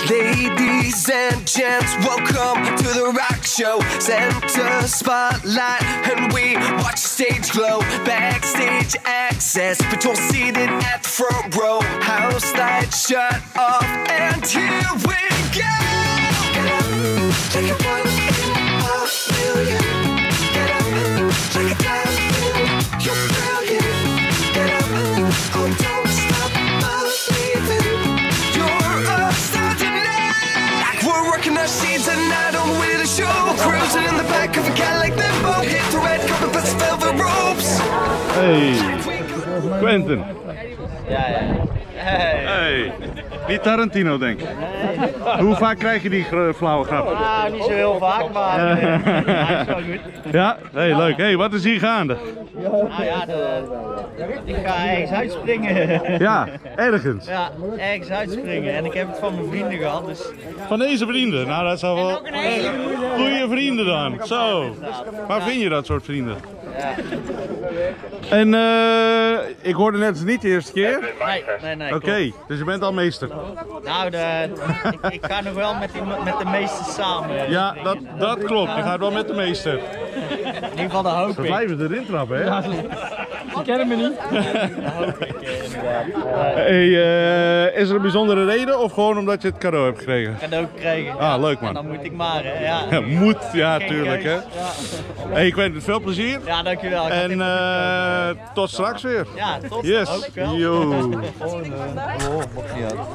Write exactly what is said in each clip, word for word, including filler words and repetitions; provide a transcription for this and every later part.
Ladies and gents, welcome to the rock show. Center spotlight, and we watch the stage glow. Backstage access, but you're seated at the front row. House lights shut off, and here we go. Get up, take it one in a million. Get up, like a diamond, you're brilliant. Get up, oh don't stop believing. You're a star tonight. Like we're working our sheets at night on the way to the show. Cruising in the back of a Cadillac Limbo. Hit the red carpet, past the velvet ropes. Hey, Quentin. Ja, ja. Hey. Hey. Niet Tarantino, denk ik. Nee. Hoe vaak krijg je die flauwe grap? Nou, niet zo heel vaak, maar uh, ja, is wel goed. Ja? Hey, leuk. Hey, wat is hier gaande? Nou ja, de, ik ga ergens uitspringen. Ja, ergens? Ja, ergens uitspringen. En ik heb het van mijn vrienden gehad, dus... Van deze vrienden? Nou, dat zou wel... Goeie vrienden dan. Zo. Waar vind je dat soort vrienden? Ja. En uh, ik hoorde net niet de eerste keer. Nee, nee, nee. Oké, okay, dus je bent al meester. Nou, de, ik, ik ga nog wel met, die, met de meester samen. Ja, dat, dat klopt. Je gaat wel met de meester. In ieder geval de hoop ik. Ze blijven erin trappen, hè? Ja, ze kennen me niet. Dat hoop ik inderdaad. Hey, uh, is er een bijzondere reden of gewoon omdat je het cadeau hebt gekregen? Cadeau gekregen. Ah, leuk man. En dan moet ik maar, hè. Ja. Ja, moet, ja, Geen tuurlijk, hè. Ja. Hey, ik wens je veel plezier. Ja, dankjewel. En uh, tot straks weer. Ja, tot yes. Hoop ik wel. Yo. Oh, nee. Oh, maakt niet uit.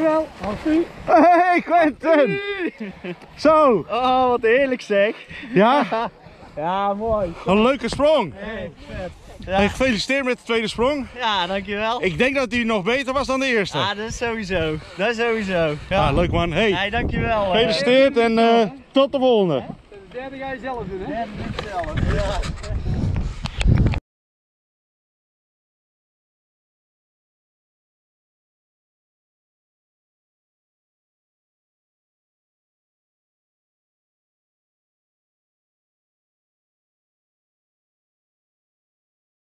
Dankjewel. Hey Quentin! Zo! Oh, wat heerlijk zeg. Ja? Ja, mooi. Wat een leuke sprong! Hey, vet. Ja. Hey, gefeliciteerd met de tweede sprong. Ja, dankjewel. Ik denk dat die nog beter was dan de eerste. Ja, dat is sowieso. Dat is sowieso. Ja, Ah, leuk man. Hey, hey, dankjewel. gefeliciteerd en uh, tot de volgende. De derde ga je zelf doen, hè? Ja, dat doe ik zelf. Ja.